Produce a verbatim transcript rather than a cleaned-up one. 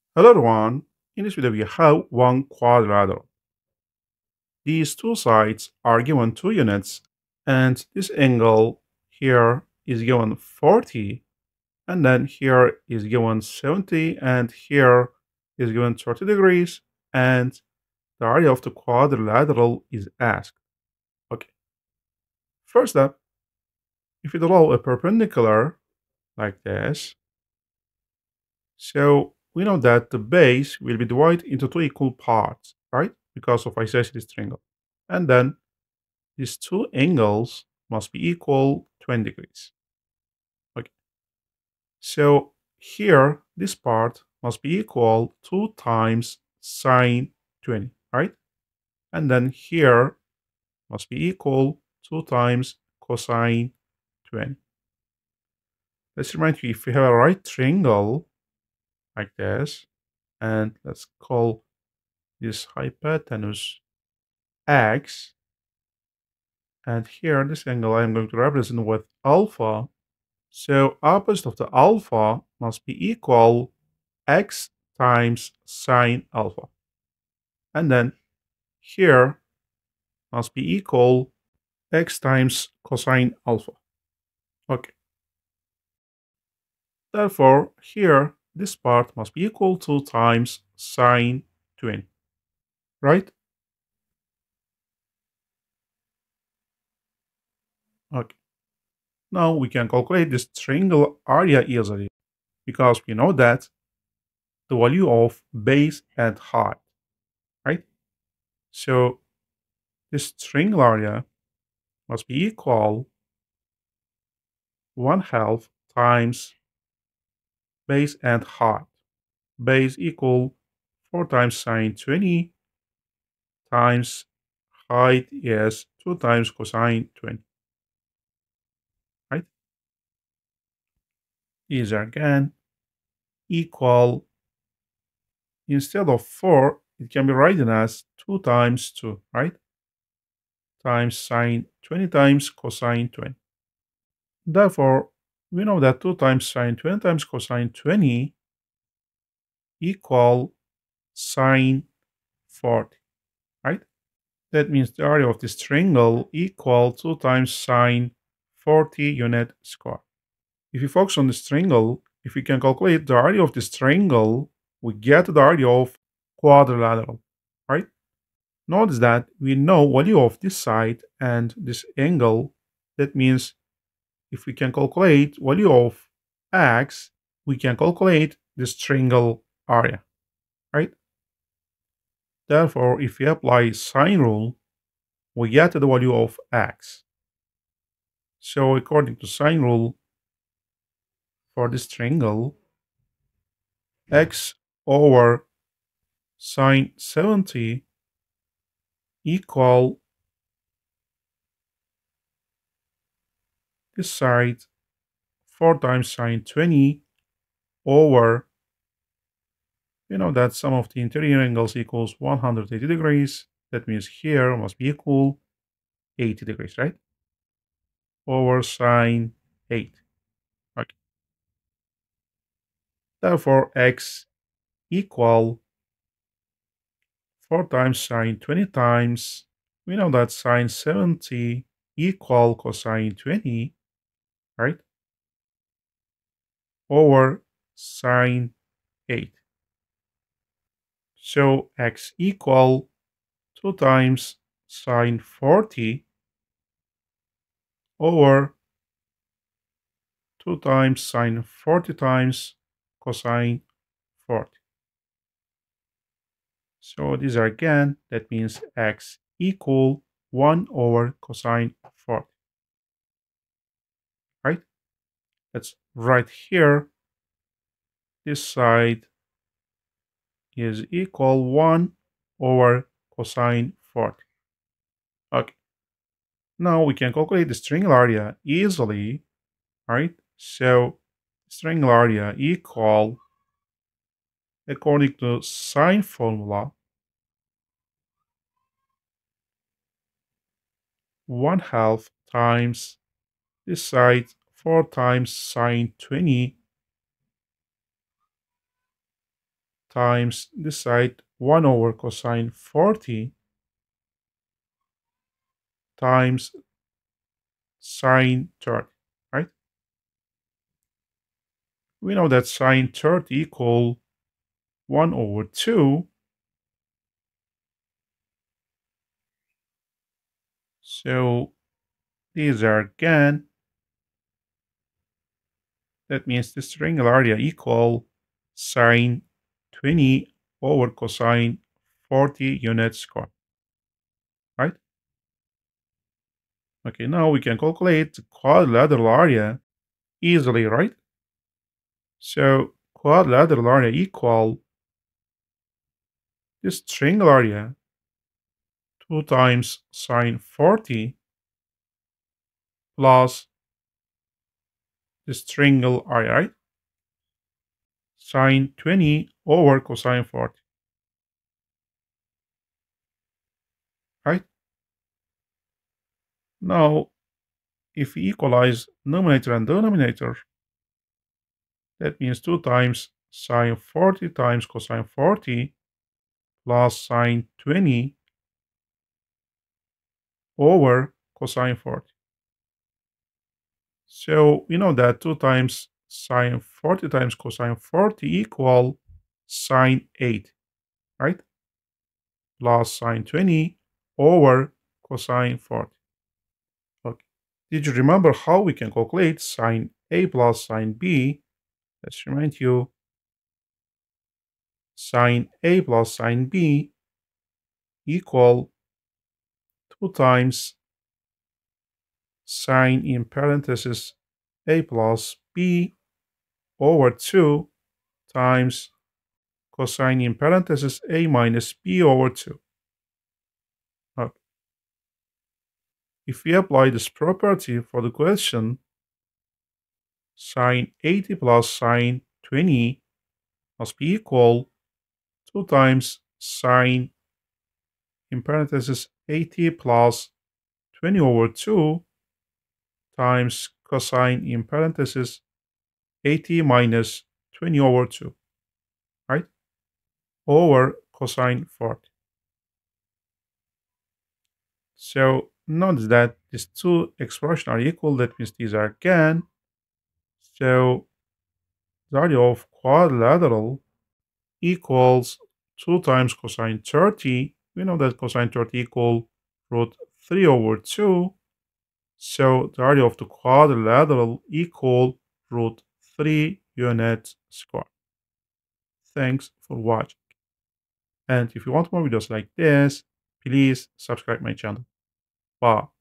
Hello everyone, in this video we have one quadrilateral. These two sides are given two units and this angle here is given forty and then here is given seventy and here is given thirty degrees and the area of the quadrilateral is asked. Okay, first up, if you draw a perpendicular like this, so we know that the base will be divided into two equal parts, right? Because of isosceles triangle. And then these two angles must be equal twenty degrees. Okay. So here, this part must be equal two times sine twenty, right? And then here must be equal two times cosine twenty. Let's remind you, if we have a right triangle like this, and let's call this hypotenuse x, and here this angle I'm going to represent with alpha. So opposite of the alpha must be equal x times sine alpha. And then here must be equal x times cosine alpha. Okay. Therefore, here this part must be equal to times sine twenty. Right? Okay. Now we can calculate this triangle area easily because we know that the value of base and height, right? So this triangle area must be equal one half times base and height. Base equal four times sine twenty times height is two times cosine twenty, right? These are again equal. Instead of four, it can be written as two times two, right? Times sine twenty times cosine twenty. Therefore, we know that two times sine twenty times cosine twenty equal sine forty, right? That means the area of this triangle equal two times sine forty unit square. If you focus on this triangle, if we can calculate the area of this triangle, we get the area of quadrilateral, right? Notice that we know value of this side and this angle. That means if we can calculate value of x, we can calculate this triangle area, right? Therefore, if we apply sine rule, we get the value of x. So according to sine rule, for this triangle, x over sine seventy equal this side four times sine twenty over, you know that sum of the interior angles equals one hundred eighty degrees. That means here must be equal eighty degrees, right? Over sine eight. Okay. Therefore, x equal four times sine twenty times, we know that sine seventy equal cosine twenty, right? Over sine eight. So x equal two times sine forty over two times sine forty times cosine forty. So these are again, that means x equal one over cosine forty. Right? That's right here. This side is equal one over cosine forty. Okay. Now we can calculate the triangle area easily, right? So triangle area equal, according to sine formula, one half times this side four times sine twenty times this side one over cosine forty times sine thirty, right? We know that sine thirty equal one over two. So these are again, that means this triangular area equal sine twenty over cosine forty units squared, right? Okay, now we can calculate the quadrilateral area easily, right? So quadrilateral area equal this triangle area two times sine forty plus this triangle area, right? Sine twenty over cosine forty, right? Now, if we equalize numerator and denominator, that means two times sine forty times cosine forty plus sine twenty over cosine forty. So we know that two times sine forty times cosine forty equal sine eight, right? Plus sine twenty over cosine forty. Okay. Did you remember how we can calculate sine A plus sine B? Let's remind you. Sine A plus sine B equal two times sine in parentheses A plus B over two times cosine in parentheses A minus B over two. Okay. If we apply this property for the question, sine eighty plus sine twenty must be equal two times sine in parentheses eighty plus twenty over two times cosine in parentheses eighty minus twenty over two, right? Over cosine forty. So notice that these two expressions are equal. That means these are again. So the area of quadrilateral equals two times cosine thirty. We know that cosine thirty equal root three over two. So the area of the quadrilateral equal root three units squared. Thanks for watching. And if you want more videos like this, please subscribe my channel. Bye.